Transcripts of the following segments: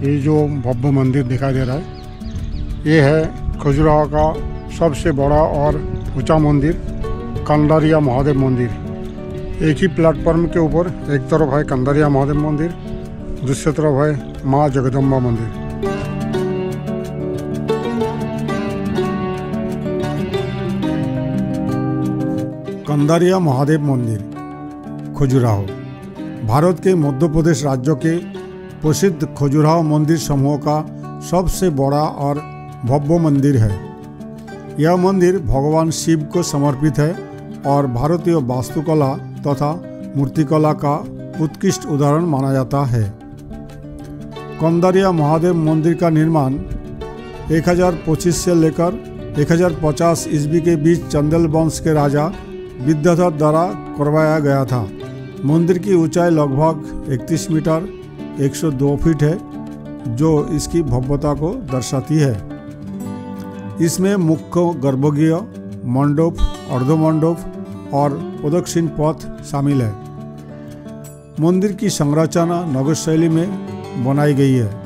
ये जो भव्य मंदिर दिखाई दे रहा है ये है खजुराहो का सबसे बड़ा और ऊंचा मंदिर कंदारिया महादेव मंदिर। एक ही प्लेटफॉर्म के ऊपर एक तरफ है कंदारिया महादेव मंदिर, दूसरी तरफ है माँ जगदम्बा मंदिर। कंदारिया महादेव मंदिर खजुराहो भारत के मध्य प्रदेश राज्य के प्रसिद्ध खजुराहो मंदिर समूह का सबसे बड़ा और भव्य मंदिर है। यह मंदिर भगवान शिव को समर्पित है और भारतीय वास्तुकला तथा मूर्तिकला का उत्कृष्ट उदाहरण माना जाता है। कंदारिया महादेव मंदिर का निर्माण 1025 से लेकर 1050 ईस्वी के बीच चंदेल वंश के राजा विद्याधर द्वारा करवाया गया था। मंदिर की ऊंचाई लगभग 31 मीटर 102 फीट है, जो इसकी भव्यता को दर्शाती है। इसमें मुख्य गर्भगृह, मंडप, अर्धमंडप और प्रदक्षिण पथ शामिल है। मंदिर की संरचना नगर शैली में बनाई गई है।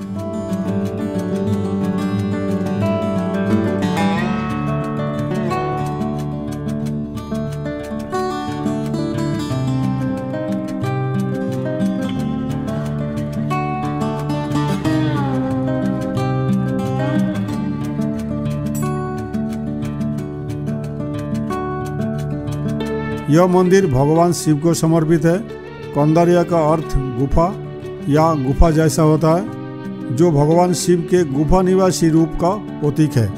यह मंदिर भगवान शिव को समर्पित है। कंदारिया का अर्थ गुफा या गुफा जैसा होता है, जो भगवान शिव के गुफा निवासी रूप का प्रतीक है।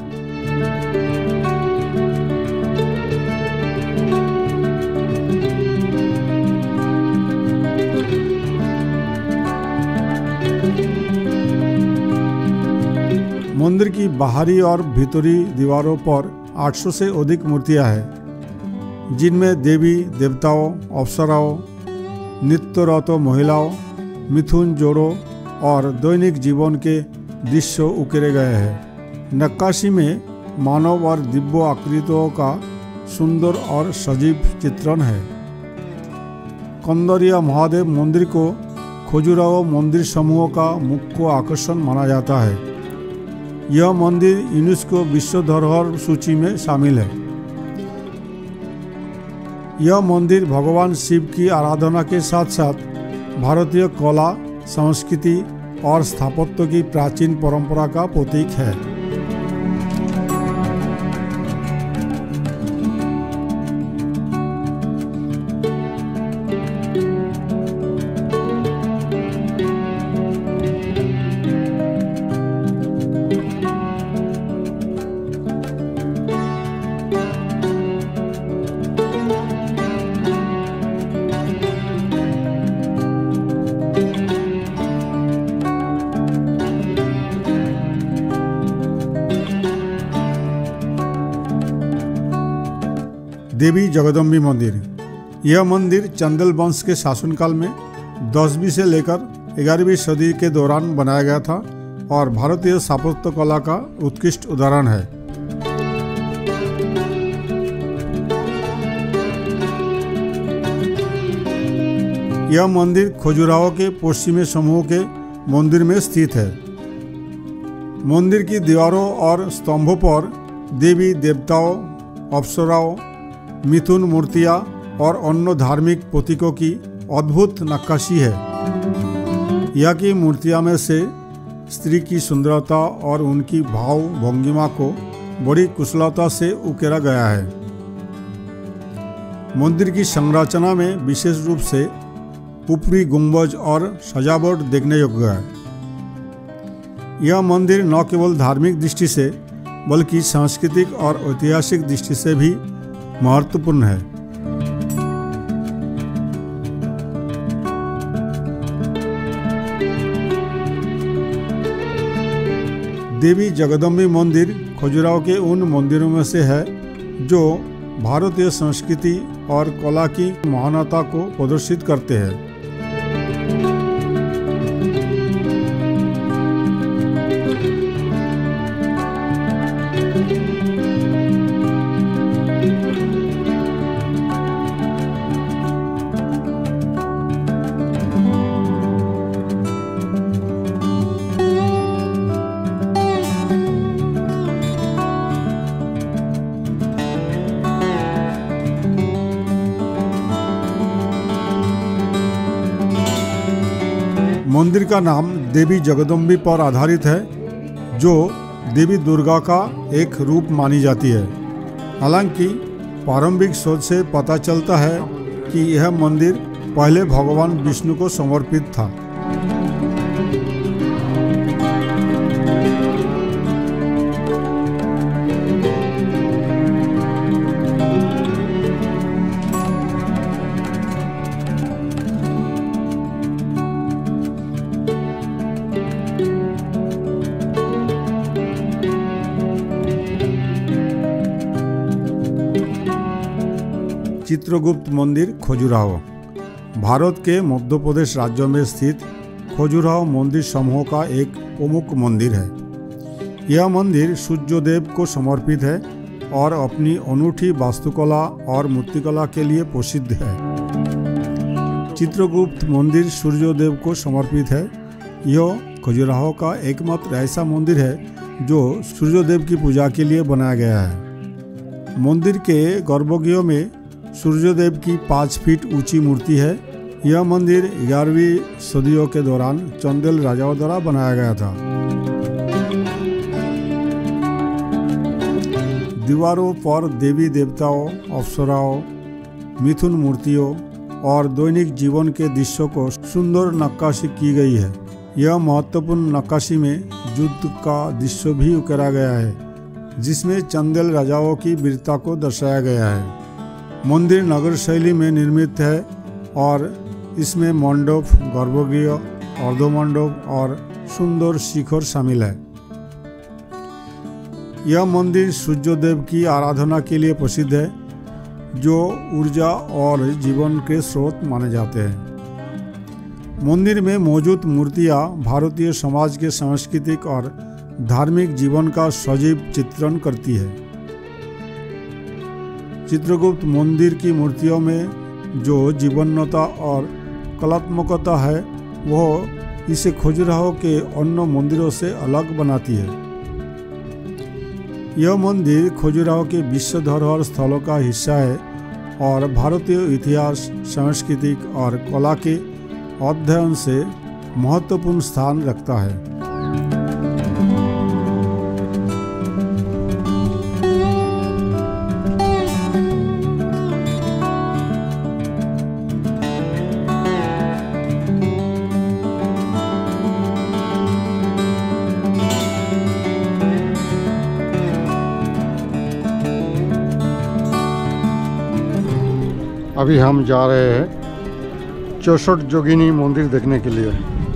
मंदिर की बाहरी और भीतरी दीवारों पर 800 से अधिक मूर्तियां हैं, जिनमें देवी देवताओं, अप्सराओं, नित्यरत महिलाओं, मिथुन जोड़ों और दैनिक जीवन के दृश्य उकेरे गए हैं। नक्काशी में मानव और दिव्य आकृतियों का सुंदर और सजीव चित्रण है। कंदारिया महादेव मंदिर को खजुराहो मंदिर समूह का मुख्य आकर्षण माना जाता है। यह मंदिर यूनेस्को विश्व धरोहर सूची में शामिल है। यह मंदिर भगवान शिव की आराधना के साथ साथ भारतीय कला, संस्कृति और स्थापत्य की प्राचीन परंपरा का प्रतीक है। देवी जगदम्बी मंदिर। यह मंदिर चंदेल वंश के शासनकाल में 10वीं से लेकर 11वीं सदी के दौरान बनाया गया था और भारतीय स्थापत्य कला का उत्कृष्ट उदाहरण है। यह मंदिर खजुराहो के पश्चिमी समूह के मंदिर में स्थित है। मंदिर की दीवारों और स्तंभों पर देवी देवताओं, अप्सराओं, मिथुन मूर्तियाँ और अन्य धार्मिक प्रतीकों की अद्भुत नक्काशी है। यह की मूर्तियाँ में से स्त्री की सुंदरता और उनकी भाव भंगिमा को बड़ी कुशलता से उकेरा गया है। मंदिर की संरचना में विशेष रूप से ऊपरी गुंबज और सजावट देखने योग्य है। यह मंदिर न केवल धार्मिक दृष्टि से बल्कि सांस्कृतिक और ऐतिहासिक दृष्टि से भी महत्वपूर्ण है। देवी जगदम्बी मंदिर खजुराहो के उन मंदिरों में से है जो भारतीय संस्कृति और कला की महानता को प्रदर्शित करते हैं। मंदिर का नाम देवी जगदम्बी पर आधारित है, जो देवी दुर्गा का एक रूप मानी जाती है। हालांकि प्रारंभिक शोध से पता चलता है कि यह मंदिर पहले भगवान विष्णु को समर्पित था। चित्रगुप्त मंदिर खजुराहो भारत के मध्य प्रदेश राज्य में स्थित खजुराहो मंदिर समूह का एक प्रमुख मंदिर है। यह मंदिर सूर्यदेव को समर्पित है और अपनी अनूठी वास्तुकला और मूर्तिकला के लिए प्रसिद्ध है। चित्रगुप्त मंदिर सूर्यदेव को समर्पित है। यह खजुराहो का एकमात्र ऐसा मंदिर है जो सूर्यदेव की पूजा के लिए बनाया गया है। मंदिर के गर्भगृह में सूर्यदेव की 5 फीट ऊंची मूर्ति है। यह मंदिर 11वीं सदियों के दौरान चंदेल राजाओं द्वारा बनाया गया था। दीवारों पर देवी देवताओं, अप्सराओं, मिथुन मूर्तियों और दैनिक जीवन के दृश्यों को सुंदर नक्काशी की गई है। यह महत्वपूर्ण नक्काशी में युद्ध का दृश्य भी उकेरा गया है, जिसमें चंदेल राजाओं की वीरता को दर्शाया गया है। मंदिर नगर शैली में निर्मित है और इसमें मंडप, गर्भगृह, अर्धमंडप और सुंदर शिखर शामिल है। यह मंदिर सूर्यदेव की आराधना के लिए प्रसिद्ध है, जो ऊर्जा और जीवन के स्रोत माने जाते हैं। मंदिर में मौजूद मूर्तियां भारतीय समाज के सांस्कृतिक और धार्मिक जीवन का सजीव चित्रण करती है। चित्रगुप्त मंदिर की मूर्तियों में जो जीवंतता और कलात्मकता है, वह इसे खजुराहो के अन्य मंदिरों से अलग बनाती है। यह मंदिर खजुराहो के विश्व धरोहर स्थलों का हिस्सा है और भारतीय इतिहास, सांस्कृतिक और कला के अध्ययन से महत्वपूर्ण स्थान रखता है। अभी हम जा रहे हैं 64 जोगिनी मंदिर देखने के लिए।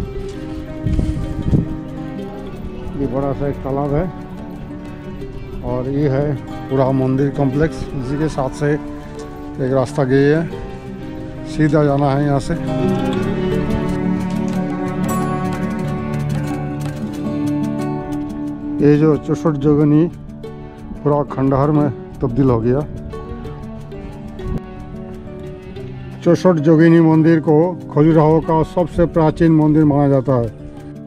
ये बड़ा सा एक तालाब है और ये है पूरा मंदिर कॉम्प्लेक्स। इसी के साथ से एक रास्ता गई है, सीधा जाना है यहाँ से। ये जो 64 जोगिनी पूरा खंडहर में तब्दील हो गया। 64 जोगिनी मंदिर को खजुराहो का सबसे प्राचीन मंदिर माना जाता है।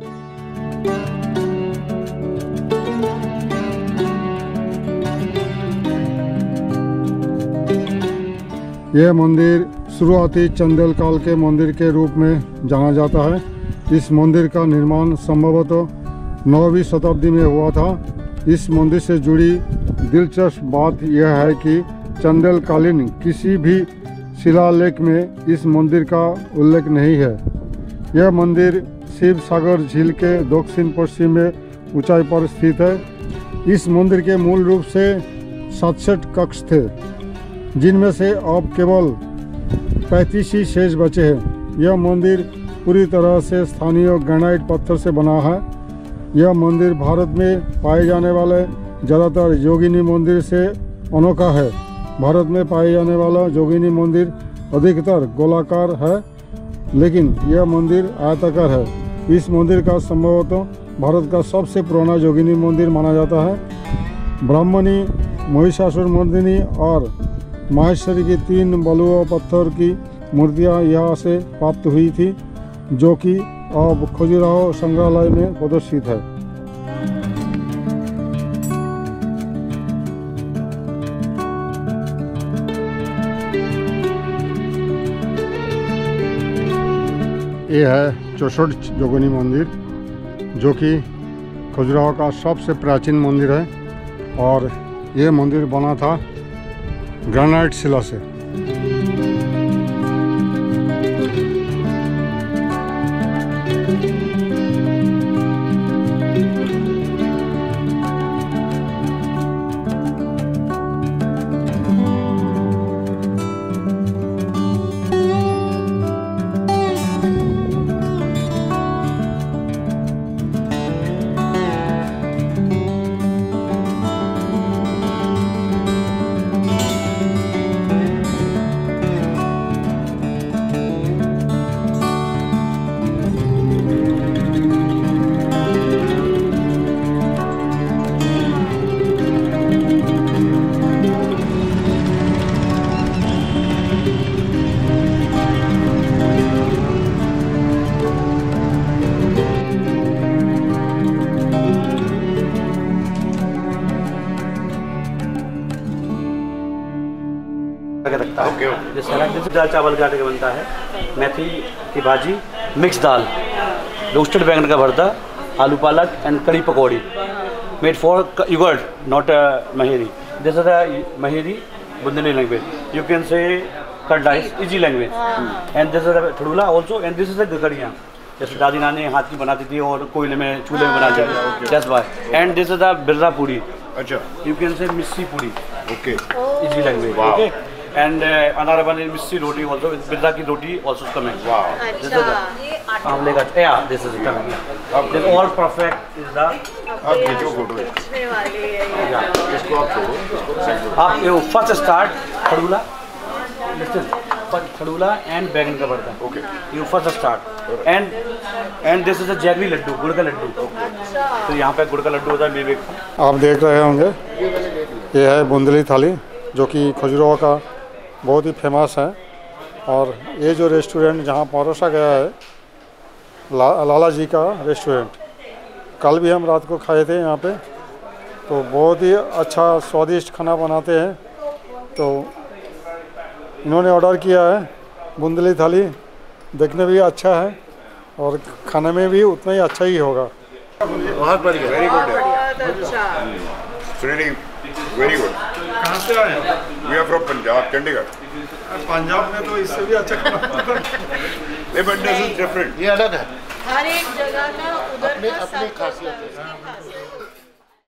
यह मंदिर शुरुआती चंदेल काल के मंदिर के रूप में जाना जाता है। इस मंदिर का निर्माण संभवतः 9वीं शताब्दी में हुआ था। इस मंदिर से जुड़ी दिलचस्प बात यह है कि चंदेल कालीन किसी भी शिलालेख में इस मंदिर का उल्लेख नहीं है। यह मंदिर शिव सागर झील के दक्षिण पश्चिम में ऊंचाई पर स्थित है। इस मंदिर के मूल रूप से 67 कक्ष थे, जिनमें से अब केवल 35 ही शेष बचे हैं। यह मंदिर पूरी तरह से स्थानीय ग्रेनाइट पत्थर से बना है। यह मंदिर भारत में पाए जाने वाले ज़्यादातर जोगिनी मंदिर से अनोखा है। भारत में पाए जाने वाला जोगिनी मंदिर अधिकतर गोलाकार है, लेकिन यह मंदिर आयताकार है। इस मंदिर का संभवतः भारत का सबसे पुराना जोगिनी मंदिर माना जाता है। ब्राह्मणी, महिषासुरमर्दिनी और माहेश्वरी की 3 बलुआ पत्थर की मूर्तियां यहाँ से प्राप्त हुई थी, जो कि अब खजुराहो संग्रहालय में प्रदर्शित है। ये है चौसठ जोगनी मंदिर, जो कि खजुराहो का सबसे प्राचीन मंदिर है और ये मंदिर बना था ग्रेनाइट शिला से। रखता है जो सलाद जैसे दाल चावल का आटे का बनता है, मेथी की भाजी, मिक्स दाल, रोस्टेड बैंगन का भरता, आलू palak and kadhi pakodi, made for yogurt, not maheri. This is a maheri Bundeli language. You can say curd rice, easy language. And this is a thadula also, and this is a gagariya. जैसे दादी नानी हाथ की बनाती थी और कोयले में चूल्हे में बनाती थी, that's why. And this is a birra puri. अच्छा. You can say missi puri. Okay. Easy language. Wow. Okay. And another one is missi roti also. Birra की रोटी also coming. Wow. This is the आंवले का, yeah, this is coming. This all perfect is the. आप ये जो photo है. इसको आप छोड़ो. आप ये first start खड़ूला. Listen. खड़ूला and बैंगन का भरता. Okay. You first start. And this is a jaggery laddu, गुड़ का लड्डू. तो यहाँ पे गुड़ का लड्डू होता है विवेक. आप देख रहे होंगे, ये है बुंदेली थाली, जो कि खजुराहो का बहुत ही फेमस है। और ये जो रेस्टोरेंट जहाँ परोसा गया है, लाला जी का रेस्टोरेंट, कल भी हम रात को खाए थे यहाँ पे, तो बहुत ही अच्छा स्वादिष्ट खाना बनाते हैं। तो इन्होंने ऑर्डर किया है बुंदेली थाली, देखने भी अच्छा है और खाने में भी उतना ही अच्छा ही होगा। बहुत बढ़िया, very good, really very good. कहाँ से आए हैं? We are from Punjab, Chandigarh. Punjab में तो इससे भी अच्छा खाना बट दिस इज डिफरेंट, ये अलग है, हर एक जगह का उधर का अपनी खासियत है।